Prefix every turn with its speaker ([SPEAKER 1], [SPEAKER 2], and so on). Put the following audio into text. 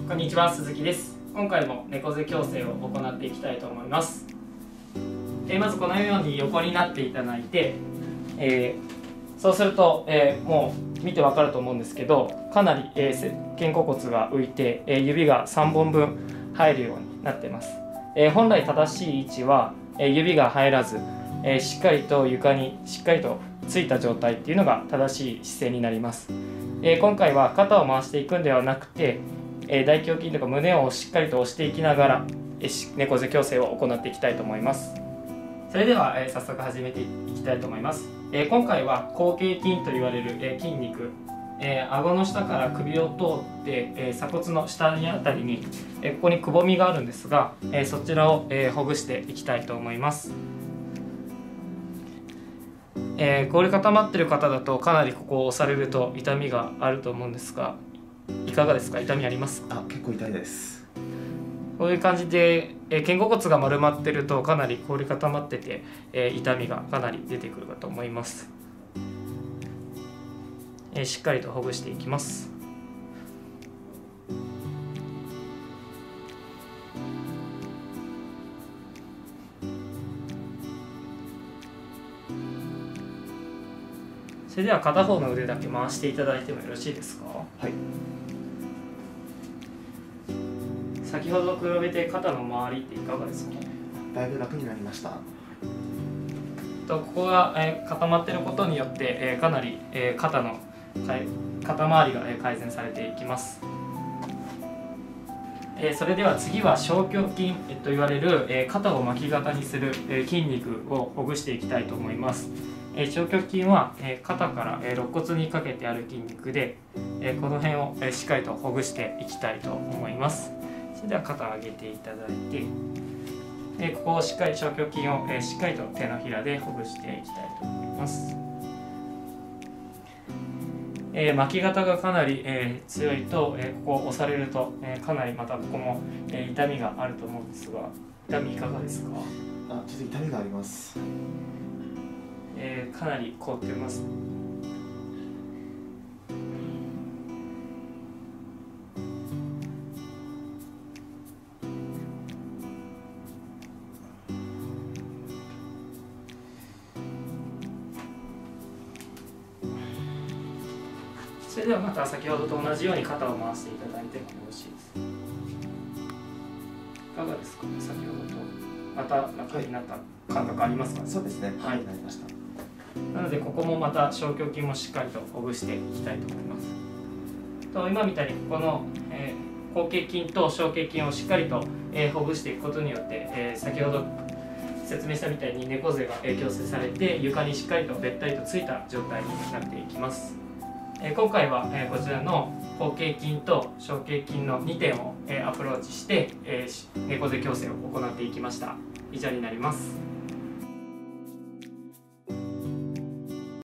[SPEAKER 1] こんにちは、鈴木です。今回も猫背矯正を行っていきたいと思います。まずこのように横になっていただいて、そうすると、もう見てわかると思うんですけど、かなり、肩甲骨が浮いて、指が3本分入るようになっています。本来正しい位置は、指が入らず、しっかりと床にしっかりとついた状態っていうのが正しい姿勢になります。今回は肩を回していくんではなくて、大胸筋とか胸をしっかりと押していきながら、猫背矯正を行っていきたいと思います。それでは、早速始めていきたいと思います。今回は後傾筋と言われる、筋肉、顎の下から首を通って、鎖骨の下にあたりに、ここにくぼみがあるんですが、そちらを、ほぐしていきたいと思います。これ固まってる方だとかなりここを押されると痛みがあると思うんですが、いかがですか？痛みありますか？
[SPEAKER 2] 結構痛いです。
[SPEAKER 1] こういう感じで、肩甲骨が丸まってるとかなり凝り固まってて、痛みがかなり出てくるかと思います。しっかりとほぐしていきます。それでは片方の腕だけ回していただいてもよろしいですか？
[SPEAKER 2] はい。
[SPEAKER 1] 先ほどと比べて肩の周りっていかがですか？
[SPEAKER 2] だいぶ楽になりました。
[SPEAKER 1] ここが固まっていることによってかなり肩の肩周りが改善されていきます。それでは次は小胸筋と言われる肩を巻き肩にする筋肉をほぐしていきたいと思います。小胸筋は肩から肋骨にかけてある筋肉で、この辺をしっかりとほぐしていきたいと思います。それでは肩を上げていただいて、ここをしっかり小胸筋をしっかりと手のひらでほぐしていきたいと思います。巻き肩がかなり強いと、ここを押されるとかなりまたここも痛みがあると思うんですが、痛みいかがですか？
[SPEAKER 2] ちょっと痛みがあります。
[SPEAKER 1] かなり凍ってます。それではまた先ほどと同じように肩を回していただいてもよろしいですか？いかがですかね？先ほどとまた楽になった感覚ありますか？
[SPEAKER 2] そうですね。
[SPEAKER 1] はい、
[SPEAKER 2] なりました。
[SPEAKER 1] なのでここもまた小胸筋もしっかりとほぐしていきたいと思います。今みたいにここの、後傾筋と小径筋をしっかりと、ほぐしていくことによって、先ほど説明したみたいに猫背が矯正されて床にしっかりとべったりとついた状態になっていきます。今回は、こちらの後傾筋と小径筋の2点を、アプローチして、猫背矯正を行っていきました。以上になります。